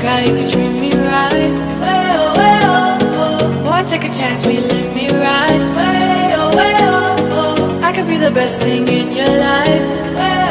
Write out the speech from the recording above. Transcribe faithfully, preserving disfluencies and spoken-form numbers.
guy who could treat me right. Way oh, way oh, oh. Boy, take a chance, will you let me ride? Way oh, way oh, oh. I could be the best thing in your life. Way